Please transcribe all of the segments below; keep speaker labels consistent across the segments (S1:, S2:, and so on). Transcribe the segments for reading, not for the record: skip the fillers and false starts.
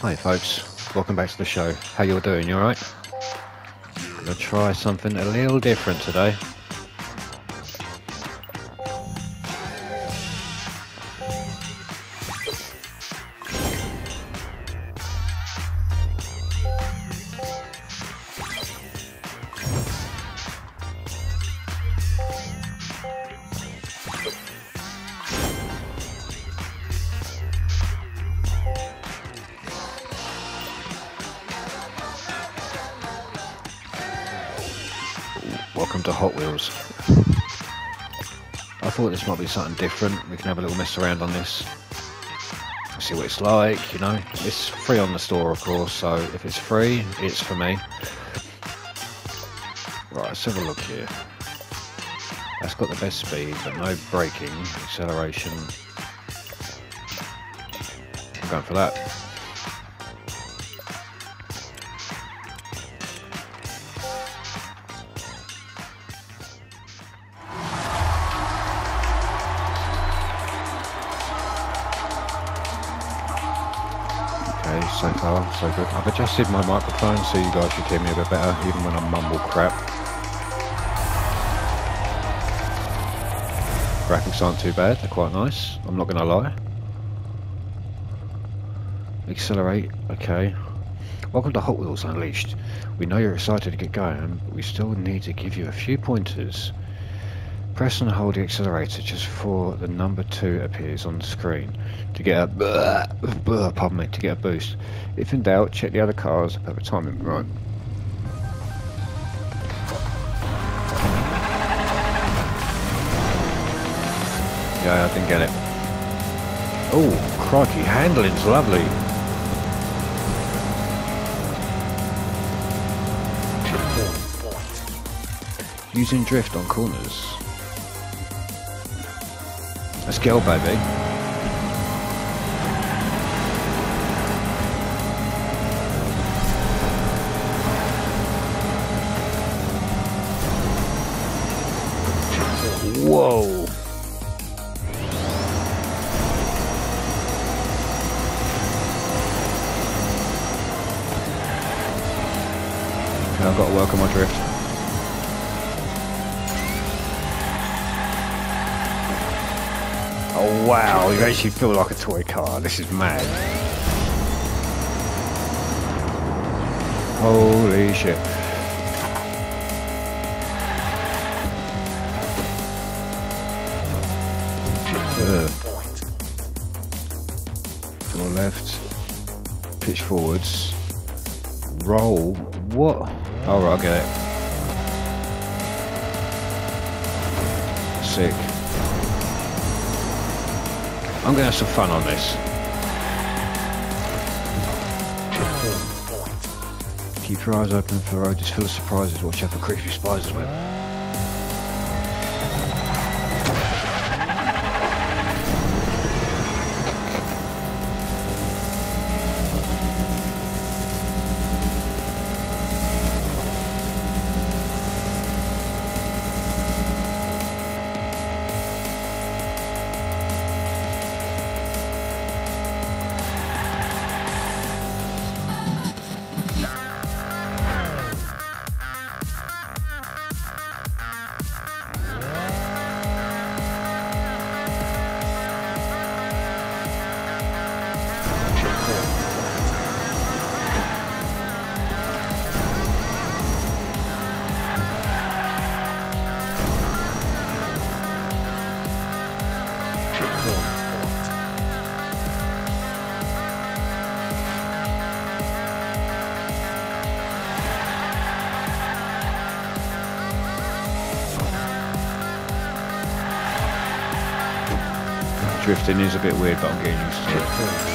S1: Hi folks, welcome back to the show. How you all doing? You alright? Gonna try something a little different today. Welcome to Hot Wheels. I thought this might be something different. We can have a little mess around on this. See what it's like, you know. It's free on the store, of course, so if it's free, it's for me. Right, let's have a look here. That's got the best speed, but no braking, acceleration. I'm going for that. So far, so good. I've adjusted my microphone so you guys should hear me a bit better, even when I mumble crap. Graphics aren't too bad, they're quite nice, I'm not going to lie. Accelerate, okay. Welcome to Hot Wheels Unleashed. We know you're excited to get going, but we still need to give you a few pointers. Press and hold the accelerator just before the number 2 appears on the screen to get a to get a boost. If in doubt, check the other cars at the timing. Right. Yeah, I didn't get it. Oh, crikey, handling's lovely. Using drift on corners. Let's go, baby. Whoa. Okay, I've got to work on my drift. Oh wow, you actually feel like a toy car, this is mad. Holy shit. Go left, pitch forwards, roll, what? Oh right, I get it. Sick. I'm going to have some fun on this. Keep your eyes open for the road, just full of surprises. Watch out for creepy spiders, man. Drifting is a bit weird, but I'm getting used to it.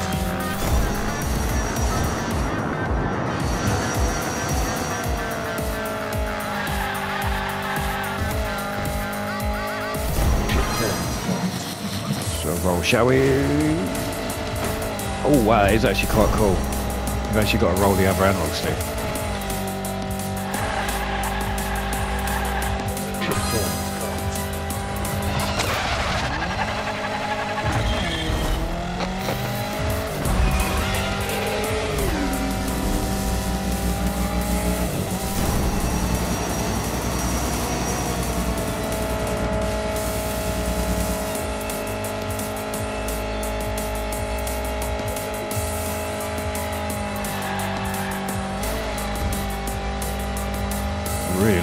S1: So roll, shall we? Oh wow, it's actually quite cool. You've actually got to roll the other analog stick.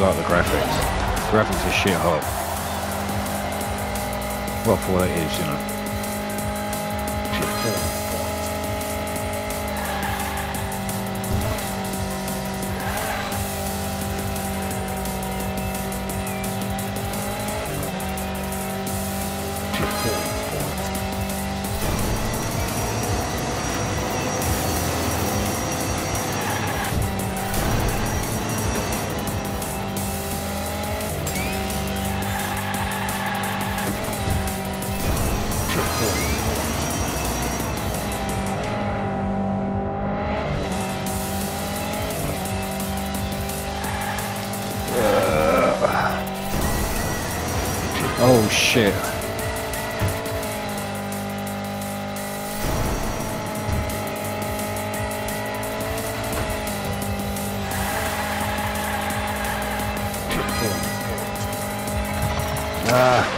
S1: like the graphics. Graphics are shit hot. Well, for what it is, you know. Oh shit. Ah.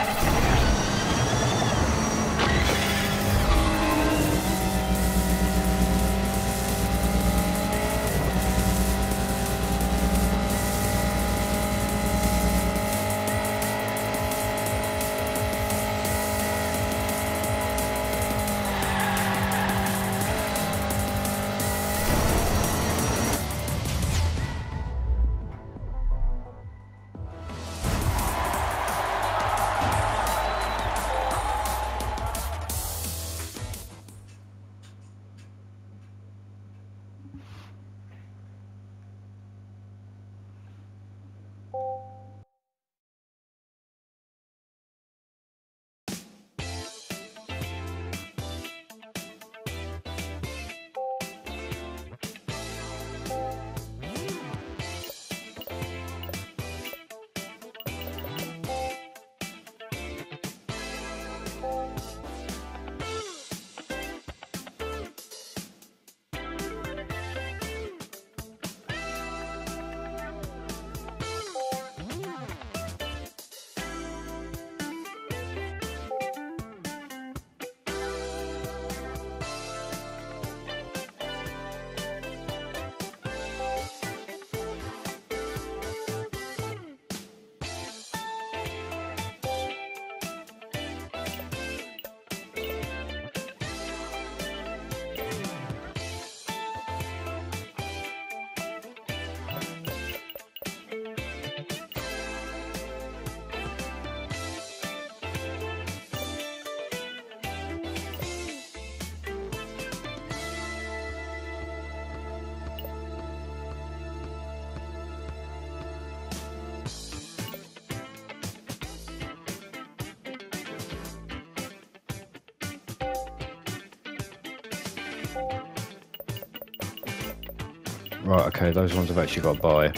S1: Right, okay, those ones I've actually got to buy.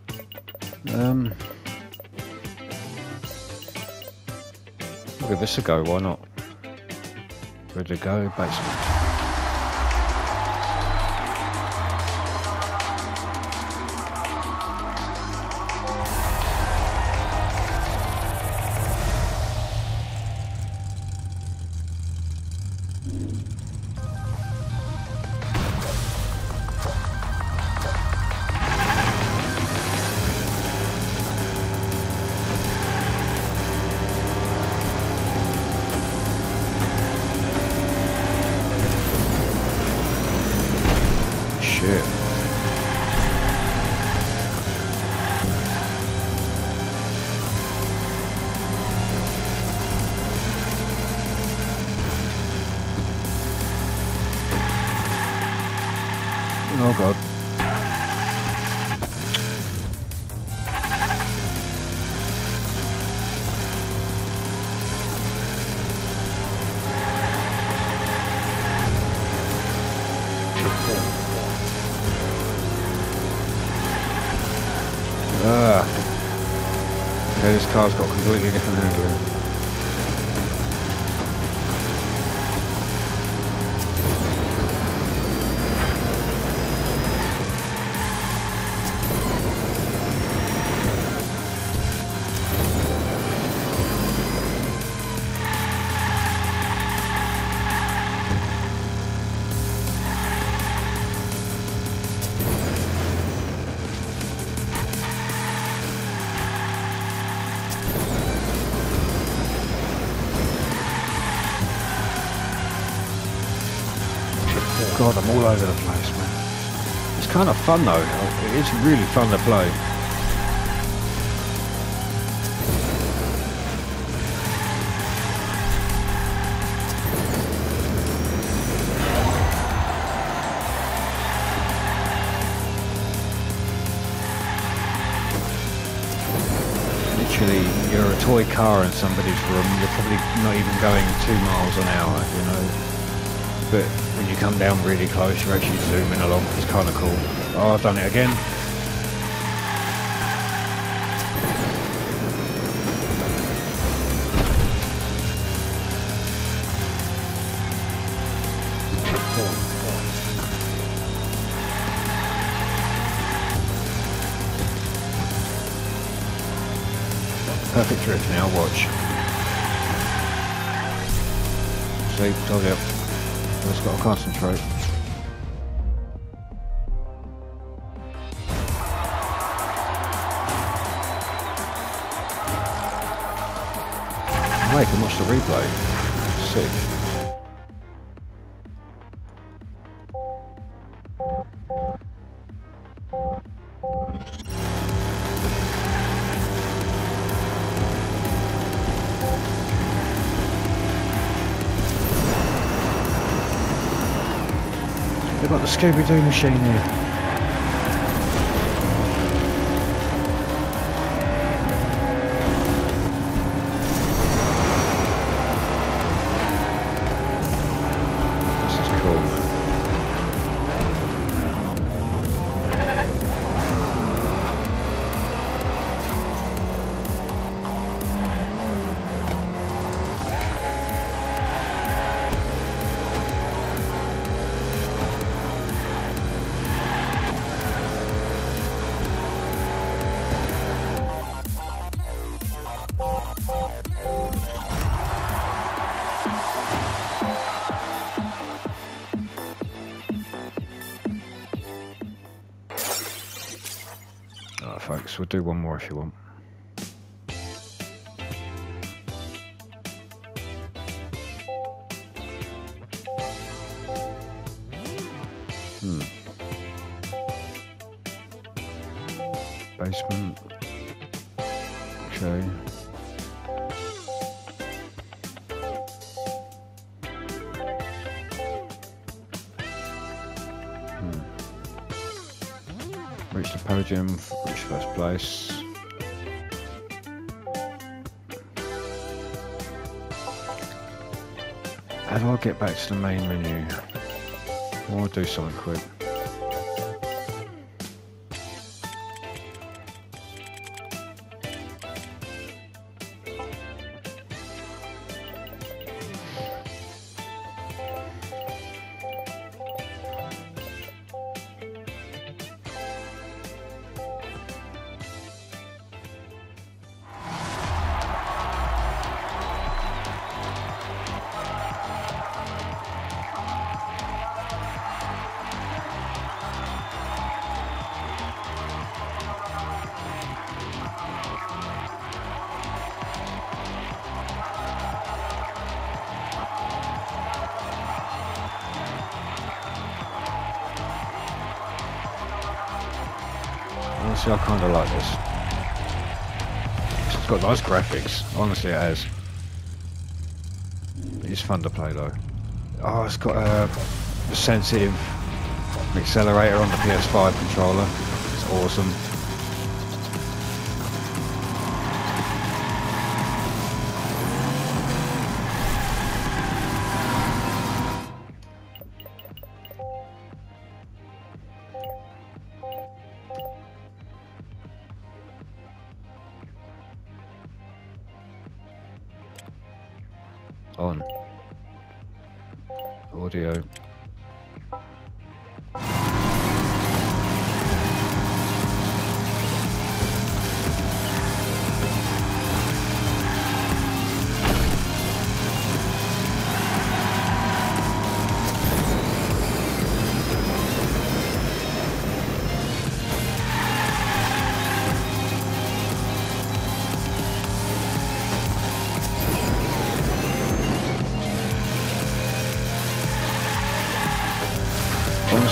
S1: I'll give this a go, why not? Ready to go, basement. Shit. Oh god. Okay, this car's got completely different handling. god, I'm all over the place, man. It's kind of fun though. It's really fun to play. Literally, you're a toy car in somebody's room. You're probably not even going 2 miles an hour, you know. But when you come down really close, you're actually zooming along. It's kind of cool. Oh, I've done it again. Perfect drift now, watch. See, told you. Just got to concentrate. I can watch the replay. Sick. They've got the Scooby-Doo machine here. This is cool. Alright folks, we'll do one more if you want. Basement. Okay. Reach the podium, reach first place. How do I get back to the main menu? I want to do something quick. Honestly, I kind of like this. It's got nice graphics. Honestly, it has. It's fun to play though. Oh, it's got a sensitive accelerator on the ps5 controller. It's awesome. On. Audio.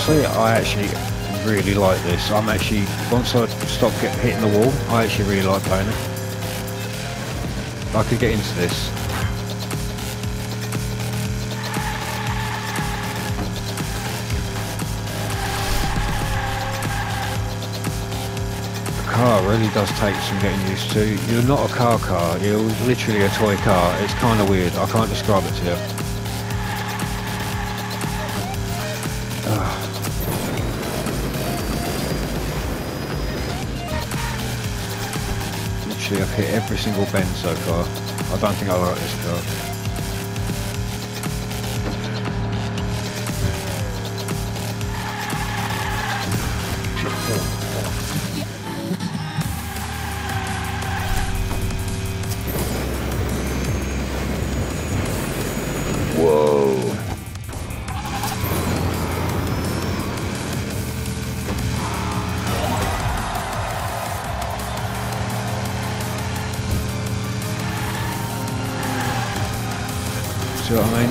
S1: honestly, I actually really like this. I'm actually, once I stop hitting the wall, I actually really like playing it. I could get into this. The car really does take some getting used to. You're not a car, you're literally a toy car. It's kind of weird, I can't describe it to you. Literally, I've hit every single bend so far. I don't think I like this car. Whoa. See what I mean?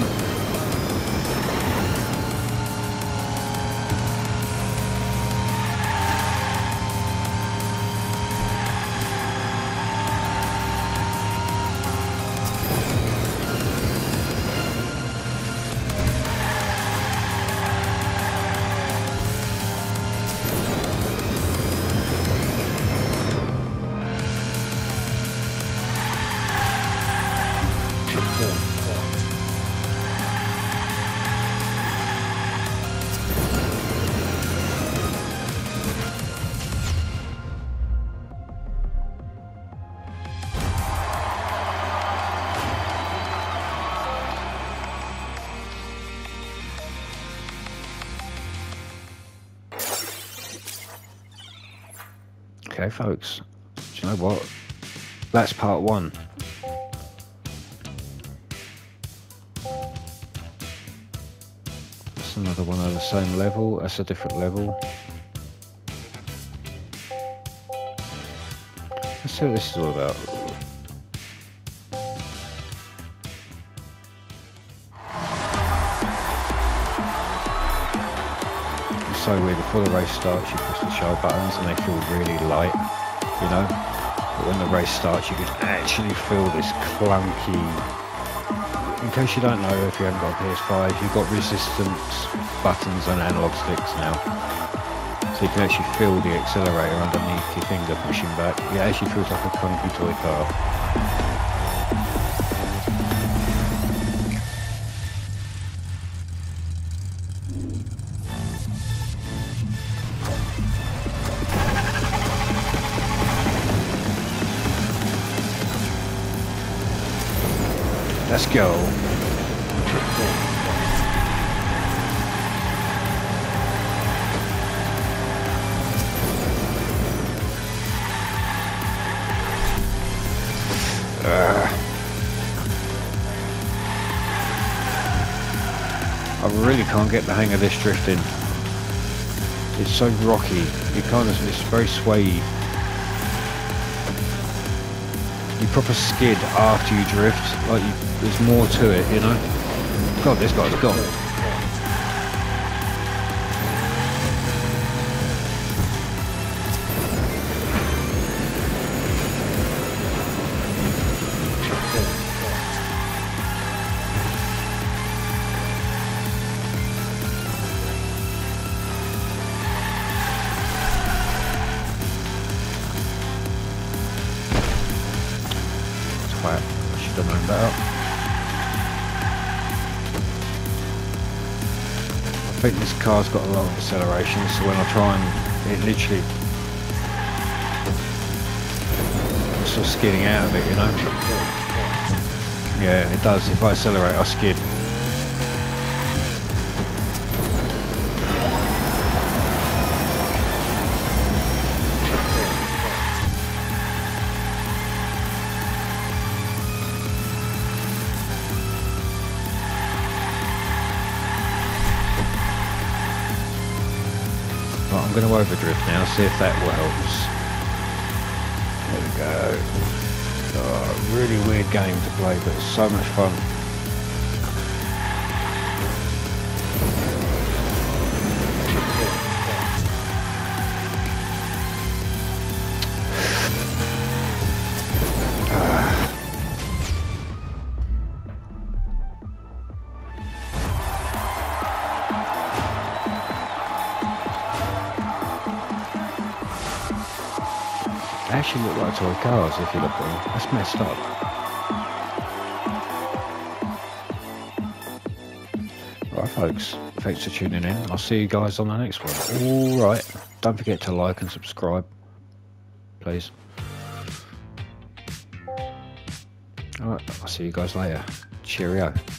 S1: Okay, folks, do you know what? That's part one. That's another one on the same level. That's a different level. Let's see what this is all about. So weird, before the race starts you press the show buttons and they feel really light, you know, but when the race starts you can actually feel this clunky. In case you don't know, if you haven't got a ps5, you've got resistance buttons and analog sticks now, so you can actually feel the accelerator underneath your finger pushing back. It actually feels like a clunky toy car. Let's go. I really can't get the hang of this drifting. It's so rocky. It's very swayy. You proper skid after you drift, like there's more to it, you know? God, this guy's gone. I should have known better. I think this car's got a lot of acceleration, so when I try and, it literally sort of skidding out of it, you know? Yeah, it does. If I accelerate, I skid. Right, I'm going to overdrift now, see if that helps. There we go. Oh, really weird game to play, but it's so much fun. They actually look like toy cars if you look at them. That's messed up. Alright folks, thanks for tuning in. I'll see you guys on the next one. Alright, don't forget to like and subscribe, please. Alright, I'll see you guys later. Cheerio.